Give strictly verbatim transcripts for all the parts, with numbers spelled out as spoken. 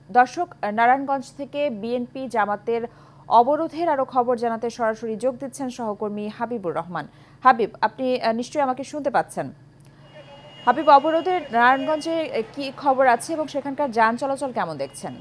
দর্শক, নারায়ণগঞ্জ থেকে বিএনপি জামাতের অবরোধের আরো খবর জানাতে সরাসরি যোগ দিচ্ছেন সহকর্মী হাবিবুর রহমান। হাবিব, আপনি নিশ্চয়ই আমাকে শুনতে পাচ্ছেন। হাবিব, অবরোধের নারায়ণগঞ্জে কি খবর আছে এবং সেখানকার যান চলাচল কেমন দেখছেন?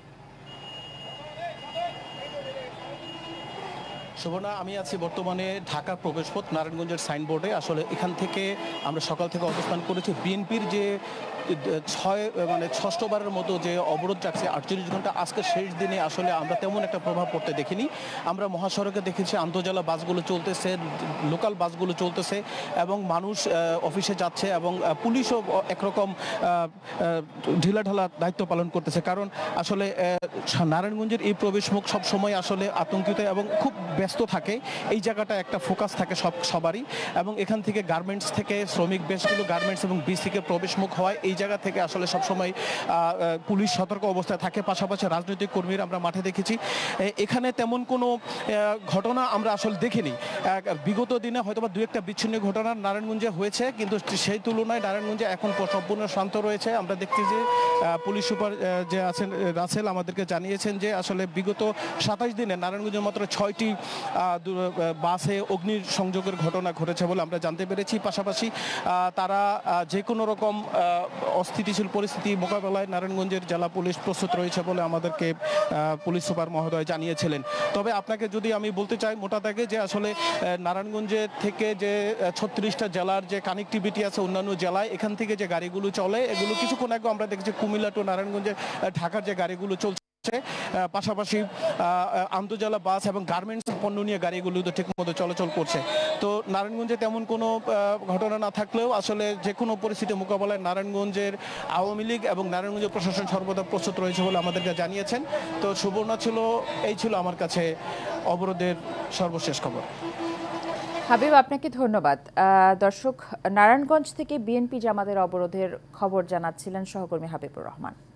শোভনা, আমি আছি বর্তমানে ঢাকার প্রবেশপথ নারায়ণগঞ্জের সাইনবোর্ডে। আসলে এখান থেকে আমরা সকাল থেকে অবস্থান করেছি। বিএনপির যে ছয় মানে ষষ্ঠবারের মতো যে অবরোধ রাখছে আটচল্লিশ ঘন্টা, আজকে শেষ দিনে আসলে আমরা তেমন একটা প্রভাব পড়তে দেখিনি। আমরা মহাসড়কে দেখেছি আন্তজেলা বাসগুলো চলতেছে, লোকাল বাসগুলো চলতেছে এবং মানুষ অফিসে যাচ্ছে এবং পুলিশও একরকম ঢিলাঢালা দায়িত্ব পালন করতেছে। কারণ আসলে নারায়ণগঞ্জের এই প্রবেশমুখ সবসময় আসলে আতঙ্কিত এবং খুব ব্যস্ত থাকে। এই জায়গাটা একটা ফোকাস থাকে সব সবারই এবং এখান থেকে গার্মেন্টস থেকে শ্রমিক বেশগুলো গার্মেন্টস এবং বিচ থেকে প্রবেশমুখ হয়। এই জায়গা থেকে আসলে সবসময় পুলিশ সতর্ক অবস্থায় থাকে। পাশাপাশি রাজনৈতিক কর্মীরা আমরা মাঠে দেখেছি। এখানে তেমন কোনো ঘটনা আমরা আসলে দেখিনি। বিগত দিনে হয়তো বা দু একটা বিচ্ছিন্ন ঘটনা নারায়ণগঞ্জে হয়েছে, কিন্তু সেই তুলনায় নারায়ণগঞ্জে এখন সম্পূর্ণ শান্ত রয়েছে। আমরা দেখছি যে পুলিশ সুপার যে আছেন রাসেল আমাদেরকে জানিয়েছেন যে আসলে বিগত সাতাশ দিনে নারায়ণগঞ্জের মাত্র ছয়টি বাসে অগ্নি সংযোগের ঘটনা ঘটেছে বলে আমরা জানতে পেরেছি। পাশাপাশি তারা যে কোনো রকম অস্থিতিশীল পরিস্থিতি মোকাবেলায় নারায়ণগঞ্জের জেলা পুলিশ প্রস্তুত রয়েছে বলে আমাদেরকে পুলিশ সুপার মহোদয় জানিয়েছিলেন। তবে আপনাকে যদি আমি বলতে চাই মোটা দাগে যে আসলে নারায়ণগঞ্জের থেকে যে ছত্রিশটা জেলার যে কানেক্টিভিটি আছে অন্যান্য জেলায়, এখান থেকে যে গাড়িগুলো চলে এগুলো কিছুক্ষণ আগে আমরা দেখেছি কুমিল্লা টু নারায়ণগঞ্জে ঢাকার যে গাড়িগুলো চলছে, পাশাপাশি আন্তজেলা বাস এবং গার্মেন্টস পণ্য নিয়ে গাড়িগুলো তো ঠিকমতো চলাচল করছে। তো নারায়ণগঞ্জে তেমন কোনো ঘটনা না থাকলেও আসলে যে কোনো পরিস্থিতি মোকাবেলায় নারায়ণগঞ্জের আওয়ামী লীগ এবং নারায়ণগঞ্জের প্রশাসন সর্বদা প্রস্তুত রয়েছে বলে আমাদেরকে জানিয়েছেন। তো সুবর্ণা ছিল এই ছিল আমার কাছে অবরোধের সর্বশেষ খবর। হাবিব, আপনাকে ধন্যবাদ। দর্শক, নারায়ণগঞ্জ থেকে বিএনপি জামাতের অবরোধের খবর জানাচ্ছিলেন সহকর্মী হাবিবুর রহমান।